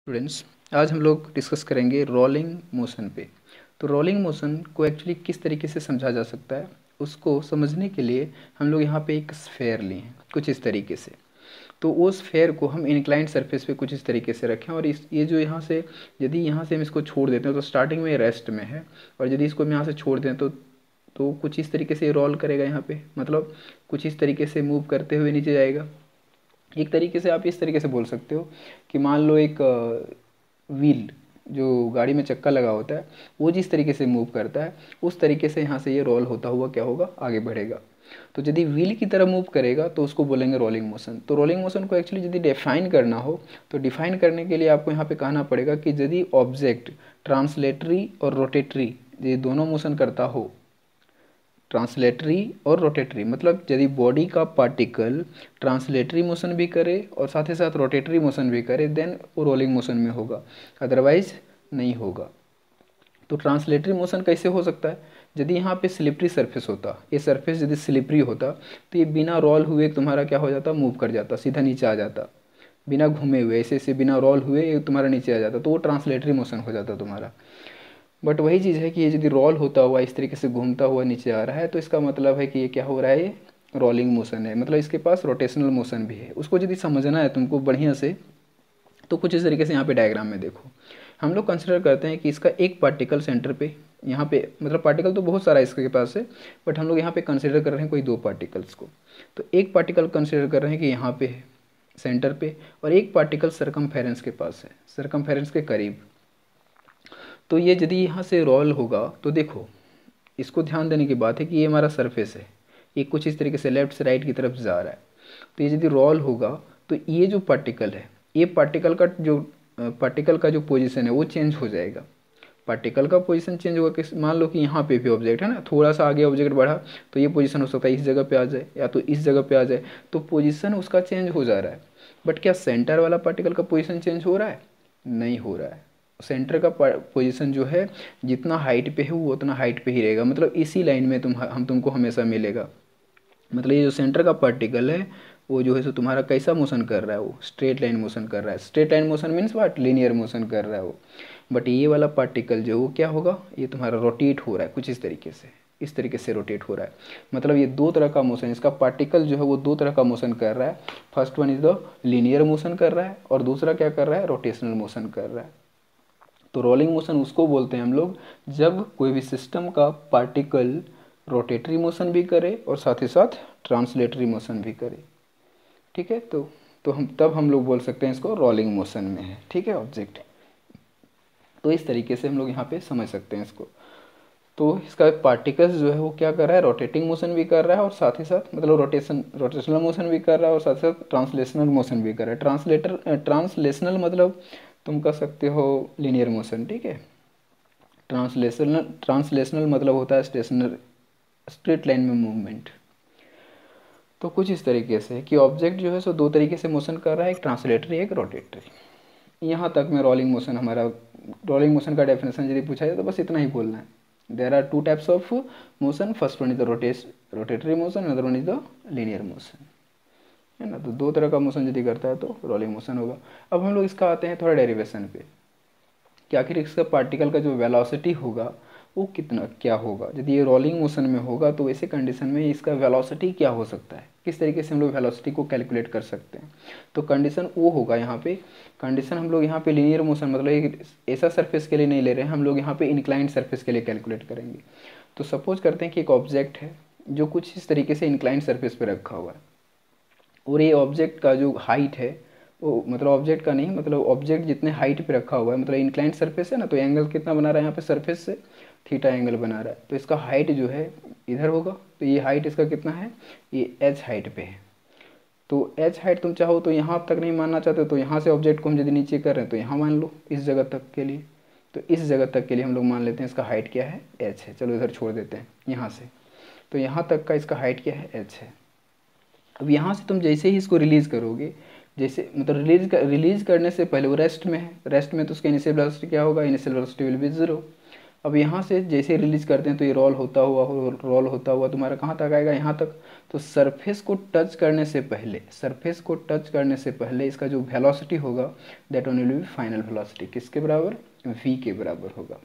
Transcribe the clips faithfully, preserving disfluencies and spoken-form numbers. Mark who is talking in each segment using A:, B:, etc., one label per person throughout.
A: Students, आज हम लोग डिस्कस करेंगे रोलिंग मोशन पे। तो रोलिंग मोशन को एक्चुअली किस तरीके से समझा जा सकता है, उसको समझने के लिए हम लोग यहाँ पे एक स्फेयर लिए हैं कुछ इस तरीके से। तो वो स्फेयर को हम इंक्लाइंड सरफेस पे कुछ इस तरीके से रखें और इस ये जो यहाँ से यदि यहाँ से हम इसको छोड़ देते हैं तो स्टार्टिंग में रेस्ट में है, और यदि इसको हम यहाँ से छोड़ दें तो तो कुछ इस तरीके से रोल करेगा यहाँ पे, मतलब कुछ इस तरीके से मूव करते हुए नीचे जाएगा। एक तरीके से आप इस तरीके से बोल सकते हो कि मान लो एक व्हील जो गाड़ी में चक्का लगा होता है वो जिस तरीके से मूव करता है उस तरीके से यहाँ से ये रोल होता हुआ क्या होगा, आगे बढ़ेगा। तो यदि व्हील की तरह मूव करेगा तो उसको बोलेंगे रोलिंग मोशन। तो रोलिंग मोशन को एक्चुअली यदि डिफाइन करना हो तो डिफाइन करने के लिए आपको यहाँ पे कहना पड़ेगा कि यदि ऑब्जेक्ट ट्रांसलेटरी और रोटेटरी ये दोनों मोशन करता हो, ट्रांसलेटरी और रोटेटरी मतलब यदि बॉडी का पार्टिकल ट्रांसलेटरी मोशन भी करे और साथ ही साथ रोटेटरी मोशन भी करे देन वो रोलिंग मोशन में होगा, अदरवाइज नहीं होगा। तो ट्रांसलेटरी मोशन कैसे हो सकता है, यदि यहाँ पे स्लिपरी सरफेस होता, ये सरफेस यदि स्लिपरी होता तो ये बिना रोल हुए तुम्हारा क्या हो जाता, मूव कर जाता, सीधा नीचे आ जाता, बिना घूमे हुए ऐसे ऐसे बिना रोल हुए ये तुम्हारा नीचे आ जाता, तो वो ट्रांसलेटरी मोशन हो जाता तुम्हारा। बट वही चीज़ है कि ये यदि रोल होता हुआ इस तरीके से घूमता हुआ नीचे आ रहा है तो इसका मतलब है कि ये क्या हो रहा है, ये रोलिंग मोशन है, मतलब इसके पास रोटेशनल मोशन भी है। उसको यदि समझना है तुमको बढ़िया से तो कुछ इस तरीके से यहाँ पे डायग्राम में देखो, हम लोग कंसिडर करते हैं कि इसका एक पार्टिकल सेंटर पे, यहाँ पे मतलब पार्टिकल तो बहुत सारा इसके पास है बट हम लोग यहाँ पे कंसिडर कर रहे हैं कोई दो पार्टिकल्स को। तो एक पार्टिकल कंसिडर कर रहे हैं कि यहाँ पे है सेंटर पे, और एक पार्टिकल सरकमफेरेंस के पास है, सरकमफेरेंस के करीब। तो ये यदि यहाँ से रोल होगा तो देखो इसको ध्यान देने की बात है कि ये हमारा सरफेस है, ये कुछ इस तरीके से लेफ्ट से राइट की तरफ जा रहा है। तो ये यदि रोल होगा तो ये जो पार्टिकल है, ये पार्टिकल का जो पार्टिकल का जो पोजीशन है वो चेंज हो जाएगा। पार्टिकल का पोजीशन चेंज होगा कि मान लो कि यहाँ पे भी ऑब्जेक्ट है ना, थोड़ा सा आगे ऑब्जेक्ट बढ़ा तो ये पोजीशन हो सकता है इस जगह पे आ जाए या तो इस जगह पे आ जाए, तो पोजीशन उसका चेंज हो जा रहा है। बट क्या सेंटर वाला पार्टिकल का पोजीशन चेंज हो रहा है? नहीं हो रहा है। सेंटर का पोजीशन जो है जितना हाइट पे है वो उतना हाइट पे ही रहेगा, मतलब इसी लाइन में तुम हम तुमको हमेशा मिलेगा। मतलब ये जो सेंटर का पार्टिकल है वो जो है सो तुम्हारा कैसा मोशन कर रहा है, वो स्ट्रेट लाइन मोशन कर रहा है। Straight line motion means what, linear motion कर रहा है वो। बट ये वाला पार्टिकल जो वो क्या होगा, ये तुम्हारा रोटेट हो रहा है कुछ इस तरीके से, इस तरीके से रोटेट हो रहा है। मतलब ये दो तरह का मोशन, इसका पार्टिकल जो है वो दो तरह का मोशन कर रहा है। First one is the linear motion कर रहा है और दूसरा क्या कर रहा है, रोटेशनल मोशन कर रहा है। तो रोलिंग मोशन उसको बोलते हैं हम लोग जब कोई भी सिस्टम का पार्टिकल रोटेटरी मोशन भी करे और साथ ही साथ ट्रांसलेटरी मोशन भी करे। ठीक है, तो तो हम तब हम लोग बोल सकते हैं इसको रोलिंग मोशन में है। ठीक है ऑब्जेक्ट, तो इस तरीके से हम लोग यहाँ पे समझ सकते हैं इसको। तो इसका पार्टिकल्स जो है वो क्या कर रहा है, रोटेटिंग मोशन भी कर रहा है और साथ ही साथ मतलब रोटेशन रोटेशनल मोशन भी कर रहा है और साथ ही साथ ट्रांसलेशनल मोशन भी कर रहा है। ट्रांसलेटर ट्रांसलेशनल मतलब तुम कह सकते हो लीनियर मोशन। ठीक है, ट्रांसलेशनल ट्रांसलेशनल मतलब होता है स्टेशनर स्ट्रेट लाइन में मूवमेंट। तो कुछ इस तरीके से कि ऑब्जेक्ट जो है सो दो तरीके से मोशन कर रहा है, एक ट्रांसलेटरी एक रोटेटरी। यहाँ तक में रोलिंग मोशन, हमारा रोलिंग मोशन का डेफिनेशन यदि पूछा जाए तो बस इतना ही बोलना है। There are two types of motion, first one is the रोटेस rotatory motion, other one is the linear motion, है ना। तो दो तरह का मोशन यदि करता है तो रोलिंग मोशन होगा। अब हम लोग इसका आते हैं थोड़ा डेरिवेशन पे कि आखिर इसका पार्टिकल का जो वेलोसिटी होगा वो कितना क्या होगा। यदि ये रोलिंग मोशन में होगा तो वैसे कंडीशन में इसका वेलोसिटी क्या हो सकता है, किस तरीके से हम लोग वेलोसिटी को कैलकुलेट कर सकते हैं। तो कंडीशन वो होगा यहाँ पे, कंडीशन हम लोग यहाँ पे लीनियर मोशन मतलब एक ऐसा सरफेस के लिए नहीं ले रहे हैं हम लोग, यहाँ पे इंक्लाइंड सरफेस के लिए कैलकुलेट करेंगे। तो सपोज करते हैं कि एक ऑब्जेक्ट है जो कुछ इस तरीके से इंक्लाइंड सरफेस पर रखा हुआ है और ये ऑब्जेक्ट का जो हाइट है वो मतलब ऑब्जेक्ट का नहीं, मतलब ऑब्जेक्ट जितने हाइट पे रखा हुआ है, मतलब इंक्लाइंड सरफेस है ना, तो एंगल कितना बना रहा है यहाँ पे सरफेस से, थीटा एंगल बना रहा है। तो इसका हाइट जो है इधर होगा, तो ये हाइट इसका कितना है, ये एच हाइट पे है। तो एच हाइट तुम चाहो तो यहाँ तक नहीं मानना चाहते तो यहाँ से ऑब्जेक्ट को हम यदि नीचे कर रहे हैं तो यहाँ मान लो इस जगह तक के लिए। तो इस जगह तक के लिए हम लोग मान लेते हैं इसका हाइट क्या है, एच है। चलो इधर छोड़ देते हैं यहाँ से, तो यहाँ तक का इसका हाइट क्या है, एच है। अब यहाँ से तुम जैसे ही इसको रिलीज़ करोगे, जैसे मतलब रिलीज कर, रिलीज करने से पहले वो रेस्ट में है, रेस्ट में तो उसका इनिशियल वेलोसिटी क्या होगा, initial velocity will be zero. अब यहाँ से जैसे रिलीज करते हैं तो ये रोल होता हुआ रोल होता हुआ तुम्हारा कहाँ तक आएगा, यहाँ तक। तो सरफेस को टच करने से पहले सरफेस को टच करने से पहले इसका जो वेलोसिटी होगा that only will be final velocity, किसके बराबर, वी के बराबर होगा।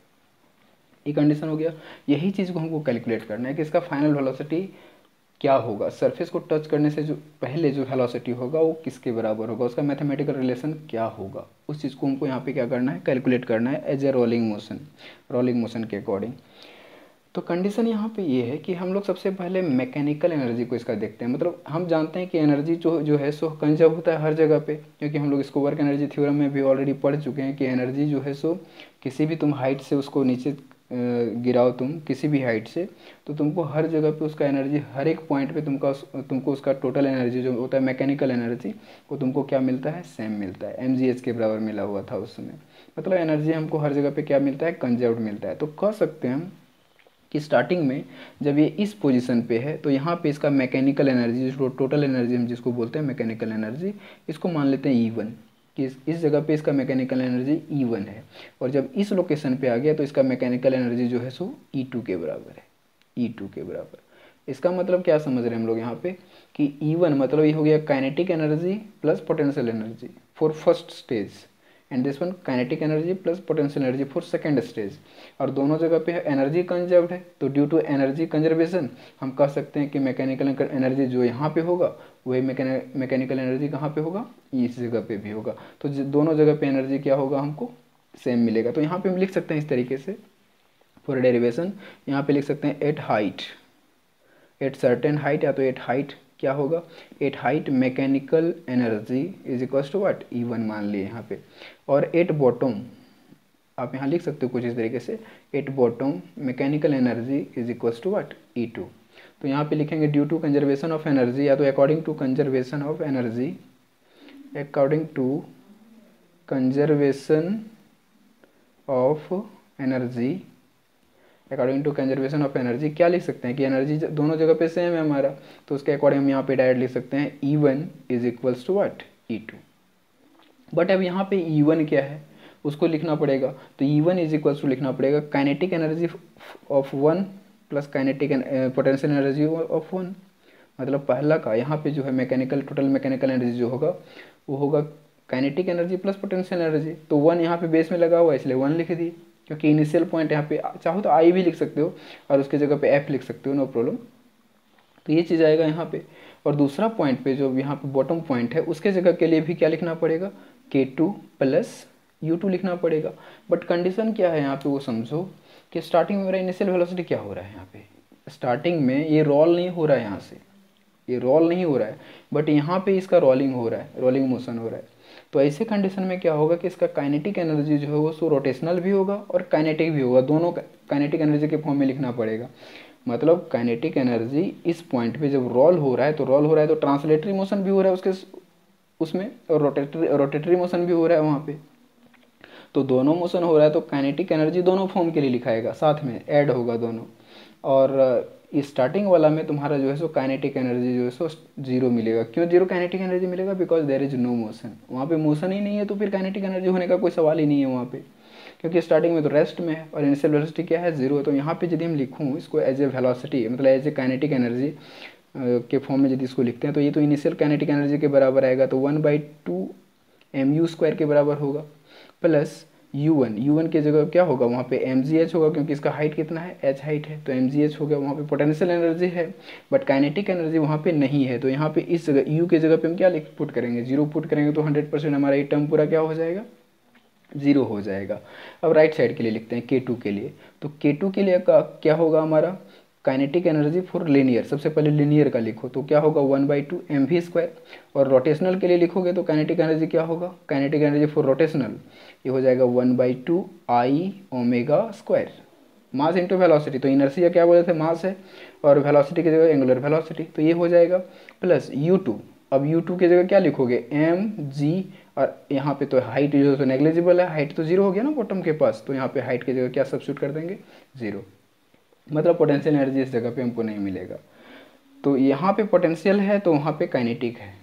A: ये कंडीशन हो गया। यही चीज़ को हमको कैलकुलेट करना है कि इसका फाइनल वेलोसिटी क्या होगा, सरफेस को टच करने से जो पहले जो वेलोसिटी होगा वो किसके बराबर होगा, उसका मैथमेटिकल रिलेशन क्या होगा, उस चीज़ को हमको यहाँ पे क्या करना है, कैलकुलेट करना है as a rolling motion, rolling motion के अकॉर्डिंग। तो कंडीशन यहाँ पे ये है कि हम लोग सबसे पहले मैकेनिकल एनर्जी को इसका देखते हैं। मतलब हम जानते हैं कि एनर्जी जो जो है सो कंजर्व होता है हर जगह पे, क्योंकि हम लोग इसको वर्क एनर्जी थ्योरम में भी ऑलरेडी पढ़ चुके हैं कि एनर्जी जो है सो किसी भी तुम हाइट से उसको नीचे गिराओ तुम किसी भी हाइट से, तो तुमको हर जगह पे उसका एनर्जी हर एक पॉइंट पे तुमका तुमको उसका टोटल एनर्जी जो होता है मैकेनिकल एनर्जी वो तुमको क्या मिलता है, सेम मिलता है, एम जी एच के बराबर मिला हुआ था उस समय। मतलब एनर्जी हमको हर जगह पे क्या मिलता है, कंजर्व्ड मिलता है। तो कह सकते हैं हम कि स्टार्टिंग में जब ये इस पोजीशन पे है तो यहाँ पे इसका मैकेनिकल एनर्जी जो टोटल एनर्जी हम जिसको बोलते हैं मैकेनिकल एनर्जी, इसको मान लेते हैं ई वन, कि इस, इस जगह पे इसका मैकेनिकल एनर्जी ई वन है। और जब इस लोकेशन पे आ गया तो इसका मैकेनिकल एनर्जी जो है सो ई टू के बराबर है, ई टू के बराबर। इसका मतलब क्या समझ रहे हैं हम लोग यहाँ पे कि ई वन मतलब ये हो गया kinetic energy plus potential energy for first stage, and this one kinetic energy plus potential energy for second stage. और दोनों जगह पे एनर्जी कंजर्व्ड है, तो ड्यू टू एनर्जी कंजर्वेशन हम कह सकते हैं कि मैकेनिकल एनर्जी जो यहाँ पे होगा वही मैकेनिकल एनर्जी कहाँ पे होगा, इस जगह पे भी होगा। तो दोनों जगह पे एनर्जी क्या होगा, हमको सेम मिलेगा। तो यहाँ पे हम लिख सकते हैं इस तरीके से फॉर डेरिवेशन, यहाँ पे लिख सकते हैं at height, at certain height या तो एट हाइट क्या होगा, at height mechanical energy is equal to what, E one मान लिए यहाँ पे। और एट बॉटम आप यहाँ लिख सकते हो कुछ इस तरीके से, at bottom mechanical energy is equal to what, E two. तो यहाँ पे लिखेंगे due to conservation of energy या तो according to conservation of energy, according to conservation of energy, according to conservation of energy क्या लिख सकते हैं कि एनर्जी दोनों जगह पे सेम है हमारा, तो उसके अकॉर्डिंग हम यहाँ पे डायरेक्ट लिख सकते हैं E one is equals to what, E two. But अब यहाँ पे ई वन क्या है उसको लिखना पड़ेगा, तो E one is equals to लिखना पड़ेगा kinetic energy of one plus kinetic potential energy of one. मतलब पहला का यहाँ पे जो है मैकेनिकल टोटल मैकेनिकल एनर्जी जो होगा वो होगा kinetic energy plus potential energy. तो वन यहाँ पे बेस में लगा हुआ है इसलिए वन लिख दिए, क्योंकि इनिशियल पॉइंट यहाँ पे चाहो तो आई भी लिख सकते हो और उसके जगह पे एफ लिख सकते हो, नो प्रॉब्लम। तो ये चीज़ आएगा यहाँ पे। और दूसरा पॉइंट पे जो यहाँ पे बॉटम पॉइंट है उसके जगह के लिए भी क्या लिखना पड़ेगा, के टू प्लस यू टू लिखना पड़ेगा। बट कंडीशन क्या है यहाँ पे वो समझो कि स्टार्टिंग में मेरा इनिशियल वेलोसिटी क्या हो रहा है, यहाँ पे स्टार्टिंग में ये रोल नहीं हो रहा है, यहाँ से ये रोल नहीं हो रहा है, बट यहाँ पे इसका रोलिंग हो रहा है, रोलिंग मोशन हो रहा है। तो ऐसे कंडीशन में क्या होगा कि इसका काइनेटिक एनर्जी जो है वो सो रोटेशनल भी होगा और काइनेटिक भी होगा, दोनों काइनेटिक एनर्जी के फॉर्म में लिखना पड़ेगा। मतलब काइनेटिक एनर्जी इस पॉइंट पे जब रोल हो रहा है तो रोल हो रहा है तो ट्रांसलेटरी मोशन भी हो रहा है उसके उसमें, और रोटेटरी रोटेटरी मोशन भी हो रहा है वहाँ पे। तो दोनों मोशन हो रहा है तो काइनेटिक एनर्जी दोनों फॉर्म के लिए लिखाएगा, साथ में ऐड होगा दोनों। और स्टार्टिंग वाला में तुम्हारा जो है सो काइनेटिक एनर्जी जो है सो जीरो मिलेगा। क्यों जीरो काइनेटिक एनर्जी मिलेगा, because there is no motion, वहाँ पे मोशन ही नहीं है तो फिर काइनेटिक एनर्जी होने का कोई सवाल ही नहीं है वहाँ पे, क्योंकि स्टार्टिंग में तो रेस्ट में है और इनिशियल वेलोसिटी क्या है, जीरो है। तो यहाँ पे यदि हम लिखूँ इसको एज ए वेलोसिटी मतलब एज ए काइनेटिक एनर्जी के फॉर्म में यदि इसको लिखते हैं तो ये तो इनिशियल काइनेटिक एनर्जी के बराबर आएगा, तो one by two M U square के बराबर होगा, plus U one, U one की जगह क्या होगा वहाँ पे एम जी एच होगा, क्योंकि इसका हाइट कितना है, एच हाइट है, तो एम जी एच हो गया। वहाँ पे पोटेंशियल एनर्जी है बट काइनेटिक एनर्जी वहाँ पे नहीं है, तो यहाँ पे इस जगह यू के जगह पे हम क्या लिख पुट करेंगे, जीरो पुट करेंगे, तो हंड्रेड परसेंट हमारा ये टर्म पूरा क्या हो जाएगा, जीरो हो जाएगा। अब राइट साइड के लिए लिखते हैं के टू के लिए, तो के टू के लिए का क्या होगा हमारा काइनेटिक एनर्जी फॉर लिनियर, सबसे पहले लिनियर का लिखो तो क्या होगा one by two M V square, और रोटेशनल के लिए लिखोगे तो काइनेटिक एनर्जी क्या होगा, काइनेटिक एनर्जी फॉर रोटेशनल ये हो जाएगा one by two I omega square, mass into velocity, तो इनर्शिया क्या बोले थे मास है और वेलोसिटी की जगह एंगुलर वेलोसिटी, तो ये हो जाएगा प्लस यू टू। अब यू टू की जगह क्या लिखोगे एम जी, और यहाँ पे तो हाइट जो है नेग्लिजिबल है, हाइट तो जीरो हो गया ना बॉटम के पास, तो यहाँ पे हाइट की जगह क्या सब्स्टिट्यूट कर देंगे, जीरो। मतलब पोटेंशियल एनर्जी इस जगह पे हमको नहीं मिलेगा। तो यहाँ पे पोटेंशियल है तो वहाँ पे काइनेटिक है,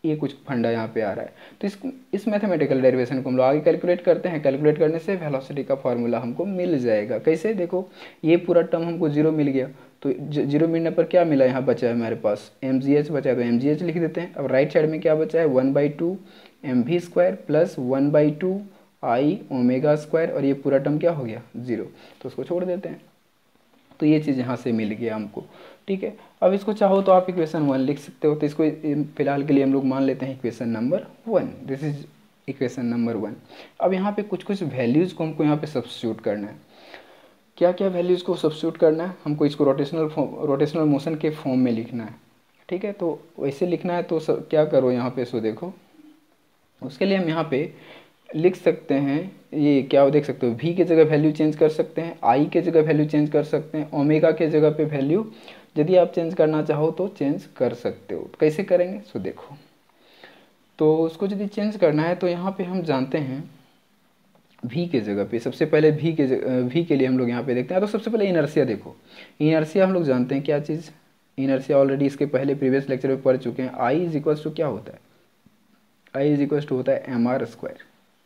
A: ये कुछ फंडा यहाँ पे आ रहा है। तो इस इस मैथमेटिकल डेरिवेशन को हम लोग आगे कैलकुलेट करते हैं। कैलकुलेट करने से वेलोसिटी का फॉर्मूला हमको मिल जाएगा। कैसे, देखो ये पूरा टर्म हमको जीरो मिल गया, तो जीरो मिलने पर क्या मिला, यहाँ बचा है हमारे पास एम जी एच बचा है, तो एम जी एच लिख देते हैं। अब राइट साइड में क्या बचा है, one by two M V square plus one by two I omega square, और ये पूरा टर्म क्या हो गया, जीरो, तो उसको छोड़ देते हैं। तो ये चीज़ यहाँ से मिल गया हमको, ठीक है। अब इसको चाहो तो आप इक्वेशन वन लिख सकते हो, तो इसको फिलहाल के लिए हम लोग मान लेते हैं equation number one. This is equation number one. अब यहाँ पे कुछ कुछ वैल्यूज़ को हमको यहाँ पे सब्स्टिट्यूट करना है। क्या क्या वैल्यूज़ को सब्स्टिट्यूट करना है हमको, इसको रोटेशनल फॉर्म रोटेशनल मोशन के फॉर्म में लिखना है, ठीक है। तो वैसे लिखना है तो सब क्या करो यहाँ पे, सो देखो उसके लिए हम यहाँ पे लिख सकते हैं, ये क्या देख सकते हो, v की जगह वैल्यू चेंज कर सकते हैं, i के जगह वैल्यू चेंज कर सकते हैं, ओमेगा के जगह पे वैल्यू यदि आप चेंज करना चाहो तो चेंज कर सकते हो। कैसे करेंगे, सो देखो, तो उसको यदि चेंज करना है तो यहाँ पे हम जानते हैं v के जगह पे, सबसे पहले v के जगह v के लिए हम लोग यहाँ पे देखते हैं। तो सबसे पहले इनर्सिया देखो, इनर्सिया हम लोग जानते हैं क्या चीज़, इनर्सिया ऑलरेडी इसके पहले प्रीवियस लेक्चर में पढ़ चुके हैं। i इज इक्वल्स टू क्या होता है, i इज इक्वल्स टू होता है एम आर स्क्वायर।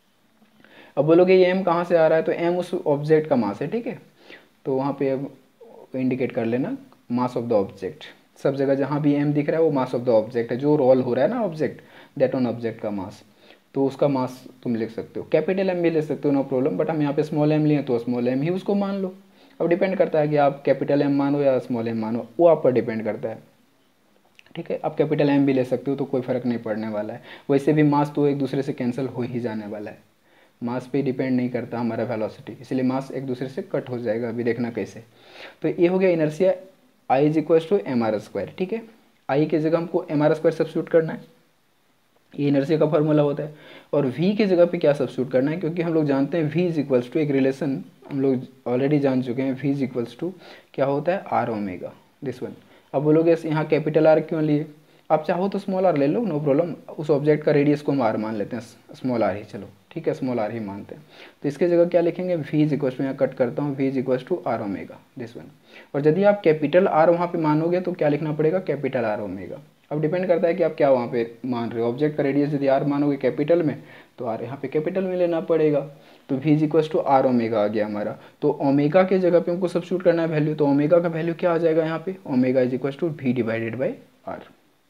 A: अब बोलोगे ये m कहाँ से आ रहा है, तो m उस ऑब्जेक्ट का मास है, ठीक है। तो वहाँ पे अब इंडिकेट कर लेना मास ऑफ द ऑब्जेक्ट, सब जगह जहाँ भी m दिख रहा है वो मास ऑफ द ऑब्जेक्ट है, जो रोल हो रहा है ना ऑब्जेक्ट, दैट ऑन ऑब्जेक्ट का मास, तो उसका मास तुम लिख सकते हो। कैपिटल m भी ले सकते हो, नो प्रॉब्लम, बट हम यहाँ पे स्मॉल m लिए तो स्मॉल m ही उसको मान लो। अब डिपेंड करता है कि आप कैपिटल m मानो या स्मॉल m मानो, वो आप पर डिपेंड करता है, ठीक है। आप कैपिटल m भी ले सकते हो तो कोई फ़र्क नहीं पड़ने वाला है। वैसे भी मास तो एक दूसरे से कैंसिल हो ही जाने वाला है, मास पे डिपेंड नहीं करता हमारा वेलोसिटी, इसलिए मास एक दूसरे से कट हो जाएगा। अभी देखना कैसे, तो ये हो गया inertia I is equal to M R square, ठीक है। आई की जगह हमको एम आर स्क्वायर सब्स्टिट्यूट करना है, ये इनर्सिया का फॉर्मूला होता है। और वी की जगह पे क्या सब्स्टिट्यूट करना है, क्योंकि हम लोग जानते हैं वी इज इक्वल्स टू, एक रिलेशन हम लोग ऑलरेडी जान चुके हैं, वी इज इक्वल्स टू क्या होता है, आर ओमेगा, दिस वन। अब बोलोगे यहाँ कैपिटल आर क्यों लिए, आप चाहो तो स्मॉल आर ले लो, नो प्रॉब्लम, उस ऑब्जेक्ट का रेडियस को हम आर मान लेते हैं, स्मॉल आर ही, चलो ठीक है, स्मॉल आर ही मानते हैं। तो इसके जगह क्या लिखेंगे, वी इज इक्वल्स टू, यहाँ कट करता हूँ, V is equals to R omega, this one. और यदि आप कैपिटल आर वहाँ पे मानोगे तो क्या लिखना पड़ेगा, कैपिटल आर ओमेगा। अब डिपेंड करता है कि आप क्या वहाँ पे मान रहे हो, ऑब्जेक्ट का रेडियस यदि आर मानोगे कैपिटल में तो आर यहाँ पे कैपिटल में लेना पड़ेगा। तो V is equals to R omega आ गया हमारा। तो ओमेगा के जगह पे हमको सब्स्टिट्यूट करना है वैल्यू, तो ओमेगा का वैल्यू क्या आ जाएगा यहाँ पे, omega is equals to V divided by R,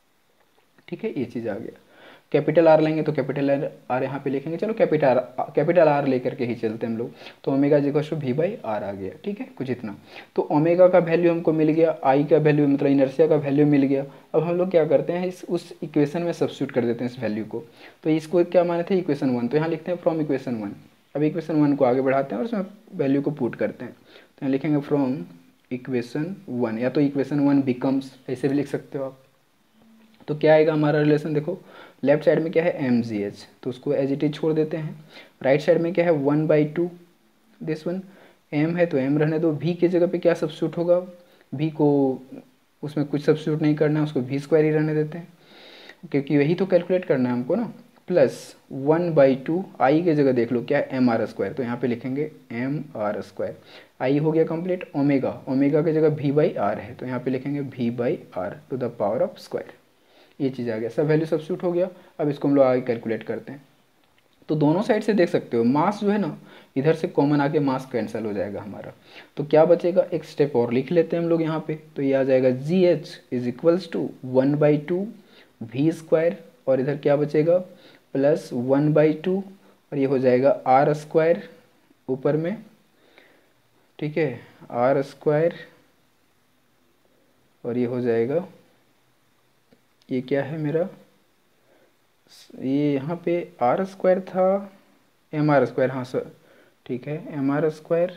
A: ठीक है, ये चीज़ आ गया। कैपिटल आर लेंगे तो कैपिटल आर यहाँ पे लिखेंगे, चलो कैपिटल कैपिटल आर लेकर के ही चलते हैं हम लोग। तो omega is equal to V by R आ गया, ठीक है, कुछ इतना। तो ओमेगा का वैल्यू हमको मिल गया, आई का वैल्यू मतलब इनर्सिया का वैल्यू मिल गया। अब हम लोग क्या करते हैं, इस उस इक्वेशन में सब्स्टिट्यूट कर देते हैं इस वैल्यू को। तो इसको क्या माने थे, इक्वेशन वन, तो यहाँ लिखते हैं फ्रॉम इक्वेशन वन। अब इक्वेशन वन को आगे बढ़ाते हैं और उसमें वैल्यू को पुट करते हैं, तो यहाँ लिखेंगे फ्रॉम इक्वेशन वन, या तो इक्वेशन वन बिकम्स, ऐसे भी लिख सकते हो आप। तो क्या आएगा हमारा रिलेशन, देखो लेफ्ट साइड में क्या है एम जी एच, तो उसको एज इट इज छोड़ देते हैं। राइट साइड में क्या है one by two, this one, M है तो एम रहने दो। वी की जगह पे क्या सब्स्टिट्यूट होगा, वी को उसमें कुछ सब्स्टिट्यूट नहीं करना है, उसको वी स्क्वायर ही रहने देते हैं, क्योंकि वही तो कैलकुलेट करना है हमको ना। Plus one by two, I की जगह देख लो क्या है एम आर स्क्वायर, तो यहाँ पे लिखेंगे एम आर स्क्वायर। आई हो गया कंप्लीट। ओमेगा, ओमेगा की जगह वी बाई आर है, तो यहाँ पे लिखेंगे V by R to the power of square. ये चीज़ आ गया, सब वैल्यू सब्स्टिट्यूट हो गया। अब इसको हम लोग आगे कैलकुलेट करते हैं। तो दोनों साइड से देख सकते हो मास जो है ना, इधर से कॉमन आके मास कैंसिल हो जाएगा हमारा। तो क्या बचेगा, एक स्टेप और लिख लेते हैं हम लोग यहाँ पे। तो ये आ जाएगा G H is equals to one by two V square, और इधर क्या बचेगा प्लस वन बाई टू, और ये हो जाएगा आर स्क्वायर ऊपर में, ठीक है, आर स्क्वायर, और ये हो जाएगा, ये क्या है मेरा, ये यहाँ पे आर स्क्वायर था, एम आर स्क्वायर, हाँ सर ठीक है, एम आर स्क्वायर,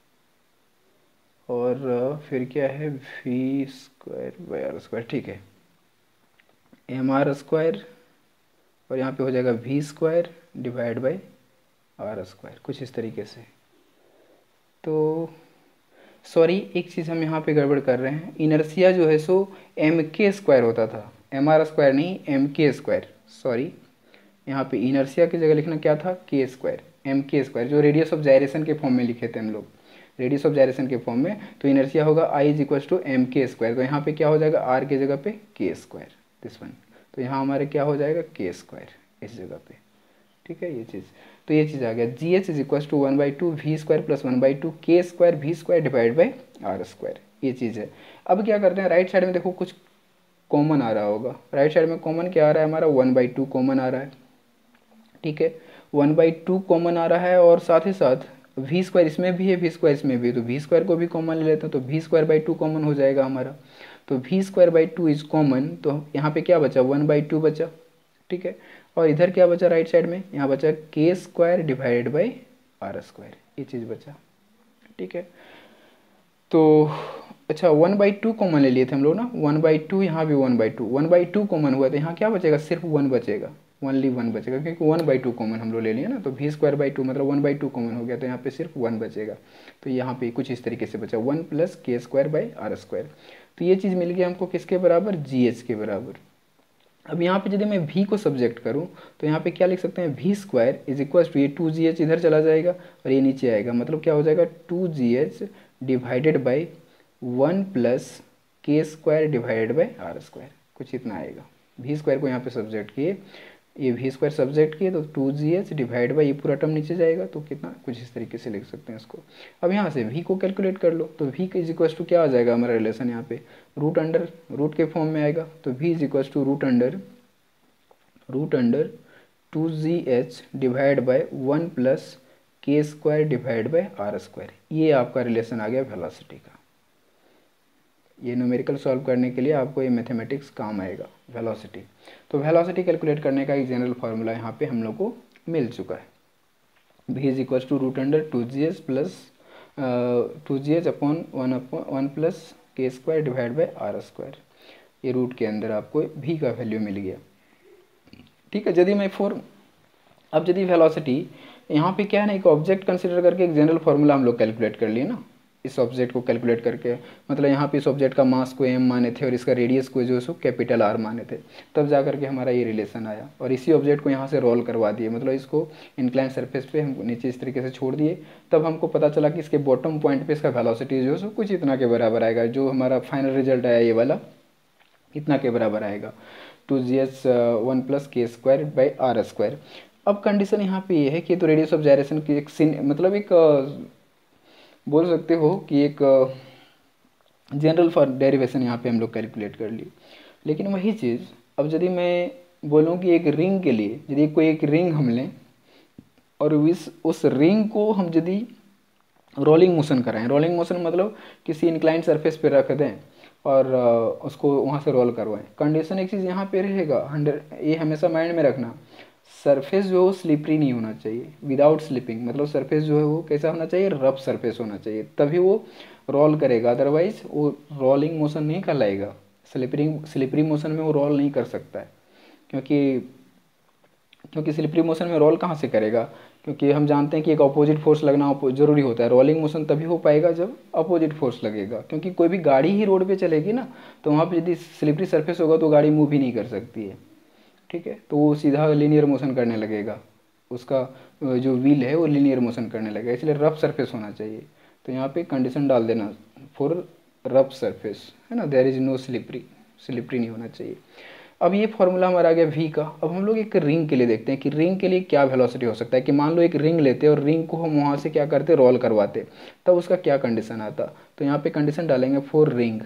A: और फिर क्या है V square by R square, ठीक है, एम आर स्क्वायर, और यहाँ पे हो जाएगा V square divide by R square, कुछ इस तरीके से। तो सॉरी एक चीज़ हम यहाँ पे गड़बड़ कर रहे हैं, इनर्सिया जो है सो एम के स्क्वायर होता था, एम आर स्क्वायर नहीं, एम के स्क्वायर, सॉरी यहाँ पे इनर्सिया की जगह लिखना क्या था, K square, M K square, जो रेडियस ऑफ जायरेशन के फॉर्म में लिखे थे हम लोग, रेडियस ऑफ जायरेशन के फॉर्म में। तो इनर्सिया होगा I is equal to M K square, तो यहाँ पे क्या हो जाएगा, आर की जगह पे के स्क्वायर, दिस वन। तो यहाँ हमारे क्या हो जाएगा के स्क्वायर इस जगह पे, ठीक है ये चीज़। तो ये चीज़ आ गया G H is equal to one by two V square plus one by two K square V square divide by R square, ये चीज़ है। अब क्या करते हैं, राइट साइड में देखो कुछ कॉमन आ रहा होगा, राइट साइड में कॉमन क्या आ रहा है हमारा, वन बाई टू कॉमन आ रहा है, ठीक है, वन बाई टू कॉमन आ रहा है और साथ ही साथ वी स्क्वायर इसमें भी है, वी स्क्वायर इसमें भी है, तो वी स्क्वायर को भी कॉमन ले लेते हैं, तो V square by two common हो जाएगा हमारा। तो V square by two is common, तो यहाँ पे क्या बचा, वन बाई टू बचा, ठीक है। और इधर क्या बचा राइट साइड में, यहाँ बचा K square divided by R square, ये चीज़ बचा, ठीक है। तो अच्छा वन बाई टू कॉमन ले लिए थे हम लोग ना, वन बाई टू, यहाँ भी one by two, one by two common हुआ तो यहाँ क्या बचेगा, सिर्फ वन बचेगा, ओनली वन बचेगा, क्योंकि वन बाई टू कॉमन हम लोग ले लिए ना, तो वी स्क्वायर बाई टू मतलब वन बाई टू कॉमन हो गया, तो यहाँ पे सिर्फ वन बचेगा। तो यहाँ पे कुछ इस तरीके से बचा one plus K square by R square. तो ये चीज़ मिल गई हमको किसके बराबर, जी एच के बराबर। अब यहाँ पे यदि मैं v को सब्जेक्ट करूँ तो यहाँ पे क्या लिख सकते हैं, V square is equal to, ये टू जी एच इधर चला जाएगा और ये नीचे आएगा, मतलब क्या हो जाएगा two G H divided by one plus K square divided by R square, कुछ इतना आएगा। वी स्क्वायर को यहाँ पे सब्जेक्ट किए, ये वी स्क्वायर सब्जेक्ट किए तो two G H divide by ये पूरा टर्म नीचे जाएगा, तो कितना, कुछ इस तरीके से लिख सकते हैं इसको। अब यहाँ से v को कैलकुलेट कर लो, तो v इज इक्वल टू क्या आ जाएगा हमारा रिलेशन यहाँ पे, रूट अंडर रूट के फॉर्म में आएगा, तो v is equal to root under root under two G H divide by one plus K square divide by R square, ये आपका रिलेशन आ गया वेलोसिटी का। ये न्यूमेरिकल सॉल्व करने के लिए आपको ये मैथमेटिक्स काम आएगा, वेलोसिटी। तो वेलोसिटी कैलकुलेट करने का एक जनरल फार्मूला यहाँ पे हम लोग को मिल चुका है, v is equal to root under two G H plus two G H upon one upon one plus K square divide by R square, ये रूट के अंदर आपको v का वैल्यू मिल गया, ठीक है। यदि मैं फोर अब यदि वेलोसिटी यहाँ पे क्या है ना, एक ऑब्जेक्ट कंसिडर करके एक जनरल फार्मूला हम लोग कैलकुलेट कर लिए ना, इस ऑब्जेक्ट को कैलकुलेट करके, मतलब यहाँ पे इस ऑब्जेक्ट का मास को एम माने थे और इसका रेडियस को जो है सो कैपिटल आर माने थे, तब जा करके हमारा ये रिलेशन आया। और इसी ऑब्जेक्ट को यहाँ से रोल करवा दिए, मतलब इसको इंक्लाइन सरफेस पे हम नीचे इस तरीके से छोड़ दिए, तब हमको पता चला कि इसके बॉटम पॉइंट पे इसका वेलोसिटी जो है सो कुछ इतना के बराबर आएगा, जो हमारा फाइनल रिजल्ट आया ये वाला इतना के बराबर आएगा, two G H one plus K square by R square. अब कंडीशन यहाँ पे ये है कि तो रेडियस ऑफ जायरेशन की एक सिन मतलब एक बोल सकते हो कि एक जनरल फॉर डेरिवेशन यहाँ पे हम लोग कैलकुलेट कर लिए। लेकिन वही चीज़ अब यदि मैं बोलूँ कि एक रिंग के लिए, यदि कोई एक रिंग हम लें और इस उस रिंग को हम यदि रोलिंग मोशन कराएं, रोलिंग मोशन मतलब किसी इंक्लाइंड सरफेस पे रख दें और उसको वहाँ से रोल करवाएं, कंडीशन एक चीज़ यहाँ पे रहेगा, हंड्रेड, ये हमेशा माइंड में रखना, सरफेस जो है स्लिपरी नहीं होना चाहिए, विदाउट स्लिपिंग, मतलब सरफेस जो है वो कैसा होना चाहिए, रफ सरफेस होना चाहिए, तभी वो रोल करेगा, अदरवाइज वो रोलिंग मोशन नहीं कहलाएगा। स्लिपरी स्लिपरी मोशन में वो रोल नहीं कर सकता है, क्योंकि क्योंकि स्लिपरी मोशन में रोल कहाँ से करेगा, क्योंकि हम जानते हैं कि एक अपोजिट फोर्स लगना जरूरी होता है। रोलिंग मोशन तभी हो पाएगा जब अपोजिट फोर्स लगेगा, क्योंकि कोई भी गाड़ी ही रोड पे चलेगी ना, तो वहाँ पे यदि स्लिपरी सरफेस होगा तो गाड़ी मूव ही नहीं कर सकती है, ठीक है। तो वो सीधा लीनियर मोशन करने लगेगा, उसका जो व्हील है वो लीनियर मोशन करने लगेगा, इसलिए रफ सरफेस होना चाहिए। तो यहाँ पे कंडीशन डाल देना फॉर रफ सरफेस, है ना, there is no slippery, slippery नहीं होना चाहिए। अब ये फॉर्मूला हमारा आ गया v का। अब हम लोग एक रिंग के लिए देखते हैं कि रिंग के लिए क्या वेलोसिटी हो सकता है, कि मान लो एक रिंग लेते और रिंग को हम वहाँ से क्या करते, रोल करवाते, तब उसका क्या कंडीशन आता। तो यहाँ पे कंडीशन डालेंगे फॉर रिंग,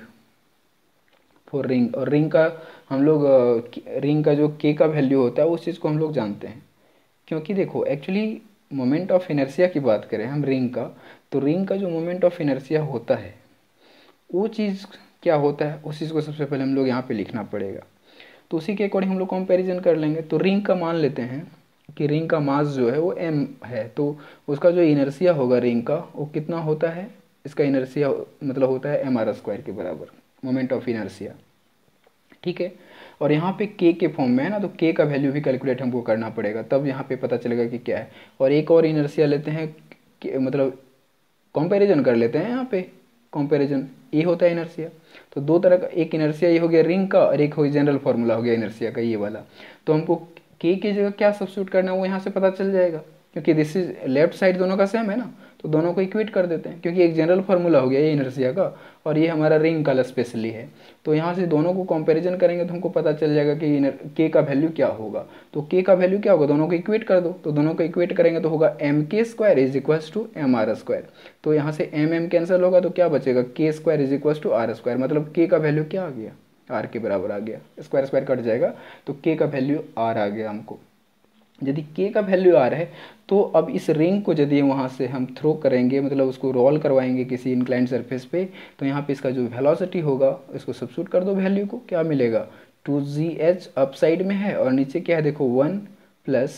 A: फॉर रिंग, और रिंग का हम लोग रिंग का जो k का वैल्यू होता है उस चीज़ को हम लोग जानते हैं, क्योंकि देखो एक्चुअली मोमेंट ऑफ इनर्शिया की बात करें हम रिंग का, तो रिंग का जो मोमेंट ऑफ इनर्शिया होता है वो चीज़ क्या होता है, उस चीज़ को सबसे पहले हम लोग यहाँ पे लिखना पड़ेगा। तो उसी के अकॉर्डिंग हम लोग कंपैरिजन कर लेंगे। तो रिंग का मान लेते हैं कि रिंग का मास जो है वो m है, तो उसका जो इनर्शिया होगा रिंग का वो कितना होता है, इसका इनर्शिया मतलब होता है एम आर स्क्वायर के बराबर, मोमेंट ऑफ इनर्शिया, ठीक है। और यहाँ पे k के फॉर्म में है ना, तो k का वैल्यू भी कैलकुलेट हमको करना पड़ेगा, तब यहाँ पे पता चलेगा कि क्या है। और एक और इनर्शिया लेते हैं, मतलब कंपैरिजन कर लेते हैं, यहाँ पे कंपैरिजन ये होता है इनर्शिया। तो दो तरह का, एक इनर्शिया ये हो गया रिंग का और एक हो जनरल फार्मूला हो गया इनर्शिया का ये वाला। तो हमको k की जगह क्या सब्स्टिट्यूट करना है वो यहाँ से पता चल जाएगा, क्योंकि दिस इज लेफ्ट साइड दोनों का सेम है ना, तो दोनों को इक्वेट कर देते हैं, क्योंकि एक जनरल फार्मूला हो गया ये इनर्शिया का, और ये हमारा रिंग का स्पेशली है। तो यहाँ से दोनों को कंपैरिजन करेंगे तो हमको पता चल जाएगा कि इनर के का वैल्यू क्या होगा। तो के का वैल्यू क्या होगा, दोनों को इक्वेट कर दो, तो दोनों को इक्वेट करेंगे तो होगा M K square is equals to M R square. तो यहाँ से एम एम कैंसिल होगा तो क्या बचेगा, K square is equals to R square, मतलब के का वैल्यू क्या आ गया, आर के बराबर आ गया, स्क्वायर स्क्वायर कट जाएगा तो के का वैल्यू आर आ गया हमको। यदि के का वैल्यू आर है तो अब इस रिंग को यदि वहाँ से हम थ्रो करेंगे, मतलब उसको रोल करवाएंगे किसी इंक्लाइंड सरफेस पे, तो यहाँ पे इसका जो वेलोसिटी होगा इसको सब्स्टिट्यूट कर दो वैल्यू को, क्या मिलेगा, two G H up side में है और नीचे क्या है देखो one plus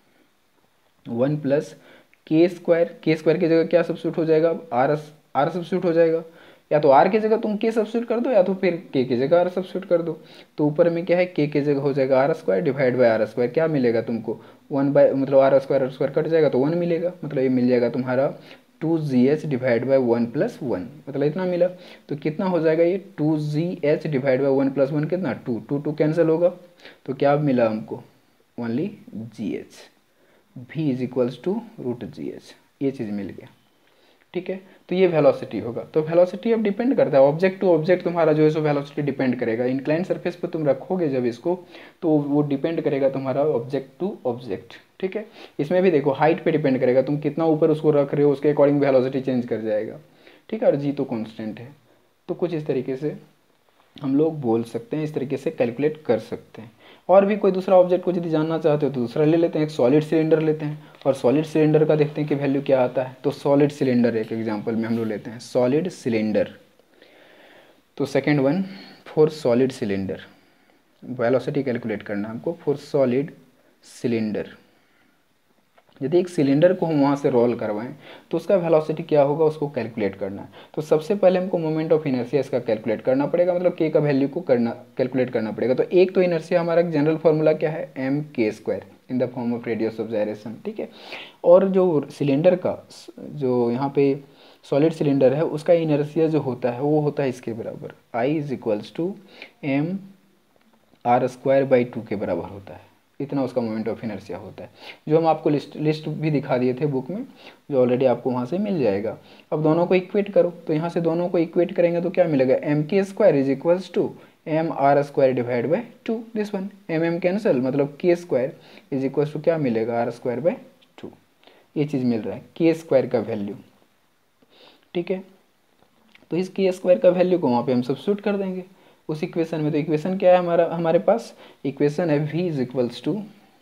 A: one plus K square, K square की जगह क्या सब्स्टिट्यूट हो जाएगा, आर आर सब्स्टिट्यूट हो जाएगा, या तो आर की जगह तुम के सब्स्टिट्यूट कर दो या तो फिर के की जगह आर सब्स्टिट्यूट कर दो। तो ऊपर में क्या है, के की जगह हो जाएगा R square divide by R square, क्या मिलेगा तुमको, वन बाय मतलब R square R square cut जाएगा तो वन मिलेगा, मतलब ये मिल जाएगा तुम्हारा two G H divide by one plus one, मतलब इतना मिला। तो कितना हो जाएगा ये, two G H divide by one plus one कितना, टू, टू टू कैंसिल होगा तो क्या मिला हमको, ओनली जी एच, भी is equals to root G H, ये चीज़ मिल गया। ठीक है, तो ये वेलोसिटी होगा। तो वेलोसिटी अब डिपेंड करता है ऑब्जेक्ट टू ऑब्जेक्ट, तुम्हारा जो है सो वेलोसिटी डिपेंड करेगा, इंक्लाइन सरफेस पे तुम रखोगे जब इसको तो वो डिपेंड करेगा तुम्हारा ऑब्जेक्ट टू ऑब्जेक्ट। ठीक है, इसमें भी देखो हाइट पे डिपेंड करेगा, तुम कितना ऊपर उसको रख रहे हो उसके अकॉर्डिंग वेलोसिटी चेंज कर जाएगा। ठीक है, और जी तो कॉन्स्टेंट है। तो कुछ इस तरीके से हम लोग बोल सकते हैं, इस तरीके से कैलकुलेट कर सकते हैं। और भी कोई दूसरा ऑब्जेक्ट को यदि जानना चाहते हो तो दूसरा ले लेते हैं, एक सॉलिड सिलेंडर लेते हैं और सॉलिड सिलेंडर का देखते हैं कि वैल्यू क्या आता है। तो सॉलिड सिलेंडर एक एग्जांपल में हम लोग लेते हैं, सॉलिड सिलेंडर। तो second one for solid cylinder, velocity calculate करना हमको फॉर सॉलिड सिलेंडर। यदि एक सिलेंडर को हम वहाँ से रोल करवाएं तो उसका वेलोसिटी क्या होगा, उसको कैलकुलेट करना है। तो सबसे पहले हमको मोमेंट ऑफ इनर्शिया इसका कैलकुलेट करना पड़ेगा, मतलब के का वैल्यू को करना कैलकुलेट करना पड़ेगा। तो एक तो इनर्शिया हमारा जनरल फार्मूला क्या है, M K square in the form of radius of gyration. ठीक है, और जो सिलेंडर का जो यहाँ पे सॉलिड सिलेंडर है उसका इनर्शिया जो होता है वो होता है इसके बराबर, I is equals to M R square by two के बराबर होता है, इतना उसका मोमेंट ऑफ इनर्शिया होता है, जो हम आपको लिस्ट लिस्ट भी दिखा दिए थे बुक में, जो ऑलरेडी आपको वहाँ से मिल जाएगा। अब दोनों को इक्वेट करो, तो यहाँ से दोनों को इक्वेट करेंगे तो क्या मिलेगा, M K square is equals to M R square divide by two, this one M M cancel, मतलब K square is equals to क्या मिलेगा, आर स्क्वायर बाई टू, ये चीज़ मिल रहा है के स्क्वायर का वैल्यू। ठीक है, तो इस के स्क्वायर का वैल्यू को वहाँ पे हम सब्स्टिट्यूट कर देंगे उस इक्वेशन में। तो इक्वेशन क्या है हमारा, हमारे पास इक्वेशन है v is equals to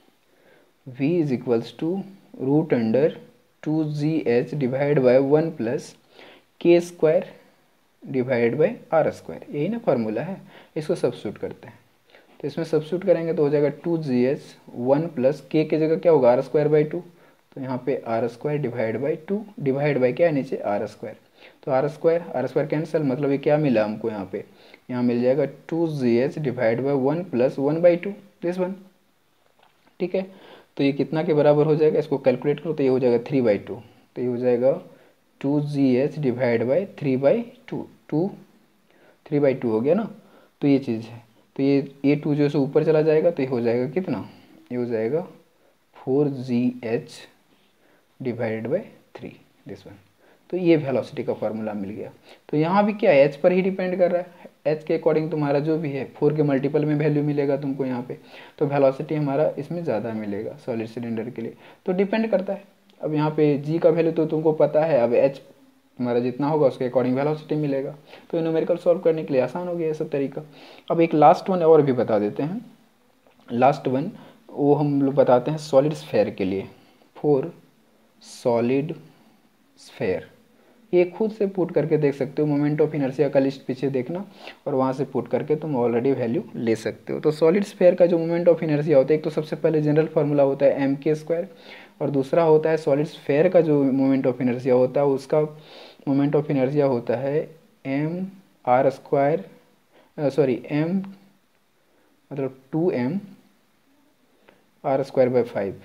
A: V is equals to root under two G H divide by one plus K square divide by R square, यही ना फार्मूला है। इसको सब्स्टिट्यूट करते हैं, तो इसमें सब्स्टिट्यूट करेंगे तो हो जाएगा two G H one plus K की जगह क्या होगा, आर स्क्वायर बाई टू, तो यहाँ पे R square divide by two, divide by क्या है नीचे आर स्क्वायर, तो R square R square cancel, मतलब ये क्या मिला हमको यहाँ पे, यहाँ मिल जाएगा two G H divide by one plus one by two, this one. ठीक है, तो ये कितना के बराबर हो जाएगा, इसको कैलकुलेट करो तो ये हो जाएगा थ्री बाई टू, तो ये हो जाएगा two G H divide by three by two, two three by two हो गया ना। तो ये चीज़ है, तो ये ये टू जो है ऊपर चला जाएगा तो ये हो जाएगा कितना, ये हो जाएगा four G H divided by three, this one. तो ये वेलोसिटी का फार्मूला मिल गया। तो यहाँ भी क्या है, एच पर ही डिपेंड कर रहा है, एच के अकॉर्डिंग तुम्हारा जो भी है फोर के मल्टीपल में वैल्यू मिलेगा तुमको यहाँ पे, तो वेलोसिटी हमारा इसमें ज़्यादा मिलेगा सॉलिड सिलेंडर के लिए, तो डिपेंड करता है। अब यहाँ पे जी का वैल्यू तो तुमको पता है, अब एच तुम्हारा जितना होगा उसके अकॉर्डिंग वेलोसिटी मिलेगा। तो न्यूमेरिकल सॉल्व करने के लिए आसान हो गया ये सब तरीका। अब एक लास्ट वन और भी बता देते हैं, लास्ट वन वो हम लोग बताते हैं सॉलिड स्फेयर के लिए, फॉर सॉलिड स्फेयर। ये खुद से पुट करके देख सकते हो, मोमेंट ऑफ इनर्शिया का लिस्ट पीछे देखना और वहाँ से पुट करके तुम ऑलरेडी वैल्यू ले सकते हो। तो सॉलिड स्फेयर का जो मोमेंट ऑफ इनर्शिया होता है, एक तो सबसे पहले जनरल फार्मूला होता है एम के स्क्वायर, और दूसरा होता है सॉलिड स्फेयर का जो मोमेंट ऑफ इनर्शिया होता है उसका मोमेंट ऑफ इनर्शिया होता है M R square, sorry M मतलब two M R square by five,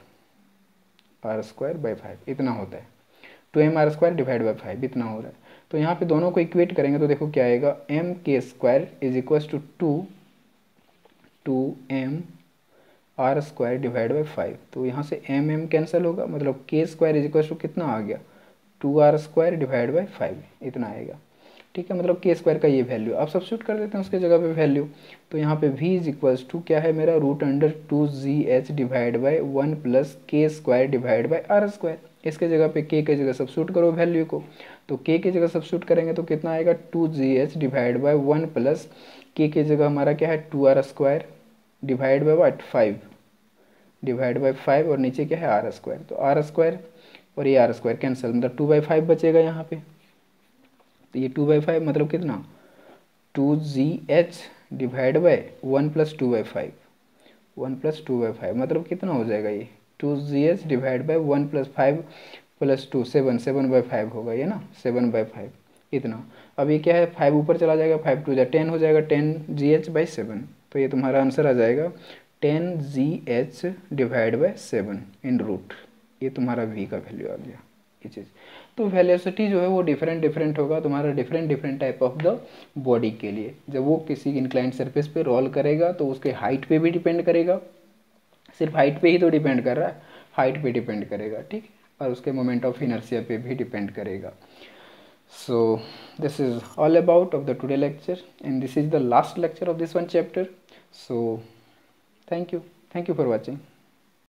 A: R square by five इतना होता है, two M R square divide by five इतना हो रहा है। तो यहाँ पे दोनों को इक्वेट करेंगे तो देखो क्या आएगा, M K square is equal to two two M R square divide by five. तो यहाँ से एम एम कैंसिल होगा, मतलब K square is equal to कितना आ गया, two R square divide by five, इतना आएगा। ठीक है, मतलब के स्क्वायर का ये वैल्यू आप सब्स्टिट्यूट कर देते हैं उसके जगह पे वैल्यू। तो यहाँ पे v इज इक्वल्स टू क्या है मेरा, root under two G H divide by one plus K square divide by R square. इसके जगह पे k की जगह सब्स्टिट्यूट करो वैल्यू को, तो k की जगह सब्स्टिट्यूट करेंगे तो कितना आएगा, two G H divide by one plus K की जगह हमारा क्या है, two R square divide by what, five, divide by five, और नीचे क्या है आर स्क्वायर। तो आर स्क्वायर और ये आर स्क्वायर कैंसिल, मतलब टू बाई फाइव बचेगा यहाँ पे। तो ये टू बाई फाइव मतलब कितना, two G H divide by one plus two by five, one plus two by five मतलब कितना हो जाएगा ये, two G H divide by one plus five plus two, seven, seven by five होगा ये ना, सेवन बाई फाइव इतना। अब ये क्या है, फाइव ऊपर चला जाएगा, फाइव टू जा टेन हो जाएगा, ten G H by seven. तो ये तुम्हारा आंसर आ जाएगा ten G H divide by seven in root, ये तुम्हारा v का वैल्यू आ गया ये चीज़। तो वेलोसिटी जो है वो डिफरेंट डिफरेंट होगा तुम्हारा different different type of the body के लिए। जब वो किसी इंक्लाइंड सरफेस पे रोल करेगा तो उसके हाइट पे भी डिपेंड करेगा, सिर्फ हाइट पे ही तो डिपेंड कर रहा है, हाइट पे डिपेंड करेगा, ठीक, और उसके मोमेंट ऑफ इनर्शिया पे भी डिपेंड करेगा। So this is all about of the today lecture and this is the last lecture of this one chapter. So thank you, thank you for watching.